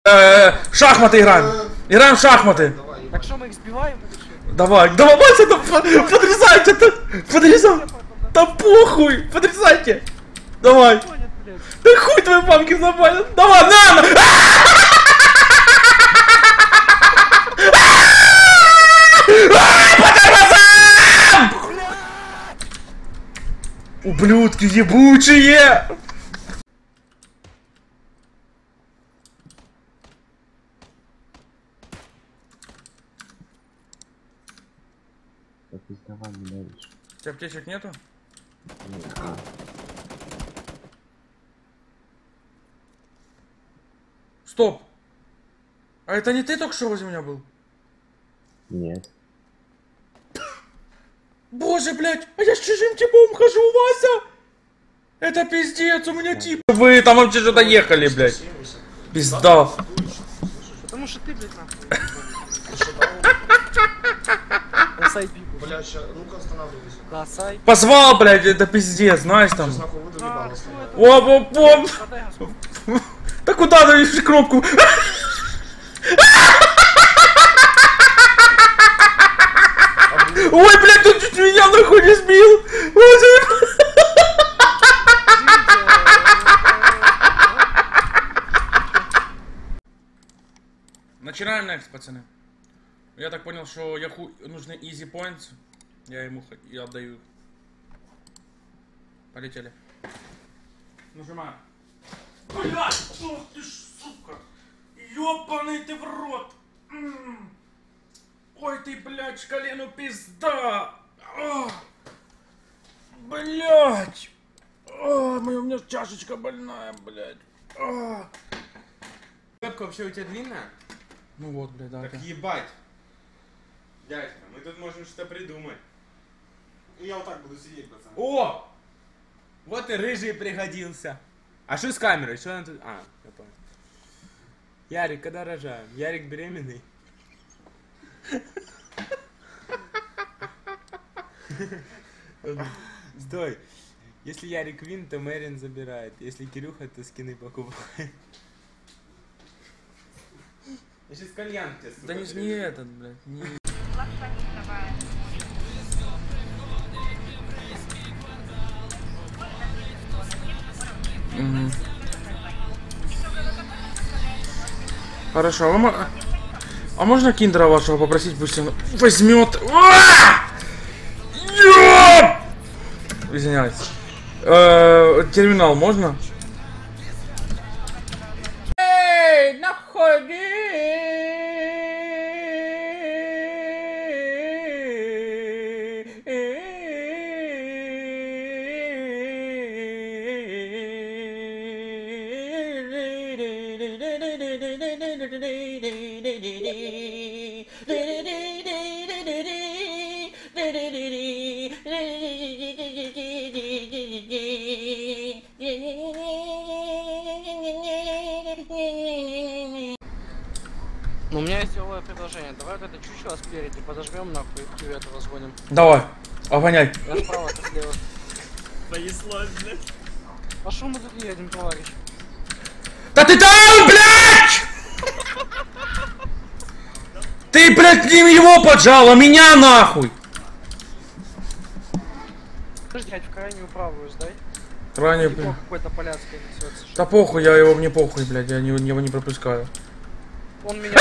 Шахматы играем. Играем в шахматы. Так что мы их сбиваем? Давай, Вася, подрезайте, подрезай. Да похуй, подрезайте. Давай. Да хуй твои мамки забанят. Давай, на! Ублюдки ебучие! Давай, не давишь. У тебя аптечек нету? Нет. Стоп! А это не ты только что возле меня был? Нет. Боже, блядь, а я с чужим типом хожу, Вася! Это пиздец, у меня тип. Вы там вообще что-то ехали, блядь. Пизда. Потому что ты, блядь, нахуй. На сайт бегу. Бля, ща, ну-ка останавливайся. На сайт. Позвал, блядь, это пиздец, знаешь там. Сейчас нахуй выйду, ебало стоит. Оп. Да куда ты кнопку? Ой, блядь, тут чуть меня нахуй не сбил. Начинаем next, пацаны. Я так понял, что Яху нужны easy points. Я ему и отдаю их. Полетели. Нажимаю. Блядь, ох ты ж, сука. Ёбаный ты в рот. Ой ты, блядь, колену пизда. Блядь. У меня чашечка больная, блядь. Кепка вообще у тебя длинная? Ну вот, блядь, да. Так ебать. Дядька, мы тут можем что-то придумать. И я вот так буду сидеть, пацан. О! Вот и рыжий пригодился. А что с камерой? Что она тут? А, я понял. Ярик, когда рожаем? Ярик беременный? Стой. Если Ярик вин, то Мэрин забирает. Если Кирюха, то скины покупает. Я сейчас кальян тебе, сука, Да не этот, блядь. Не... Угу. Хорошо, а можно киндера вашего попросить, пусть он возьмет? Извиняюсь. Терминал можно? Эй, находи! Ну, у меня есть деловое предложение. Давай вот это чучело спереди подожмем нахуй и к этого звоним. Давай, обгоняй. Я справа, ты слева. Понеслось, блядь. А шо мы тут едем, товарищ? Да ты там, блядь! Ты, блядь, не его поджал, а меня нахуй! Подожди, дядь, в крайнюю правую сдай. Ранее, Типа блядь. какой-то поляцкой несется. Да похуй, я его не похуй, блядь, я его не пропускаю. Он меня...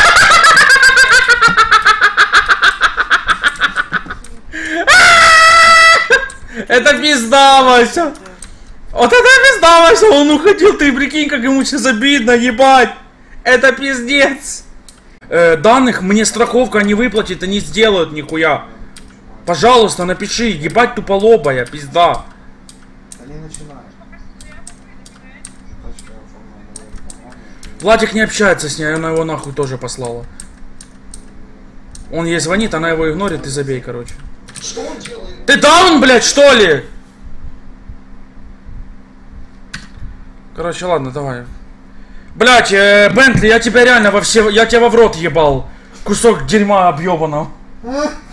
Это пизда, Вася! Вот это пизда, Вася! Он уходил, ты прикинь, как ему сейчас обидно, ебать! Это пиздец! Данных мне страховка не выплатит и не сделают нихуя. Пожалуйста, напиши, ебать туполобая, пизда. Не начинай. Владик не общается с ней, она его нахуй тоже послала. Он ей звонит, она его игнорит и забей, короче. Что он делает? Ты даун, блядь, что ли? Короче, ладно, давай. Блядь, Бентли, я тебя реально во все... Я тебя в рот ебал. Кусок дерьма объебанного.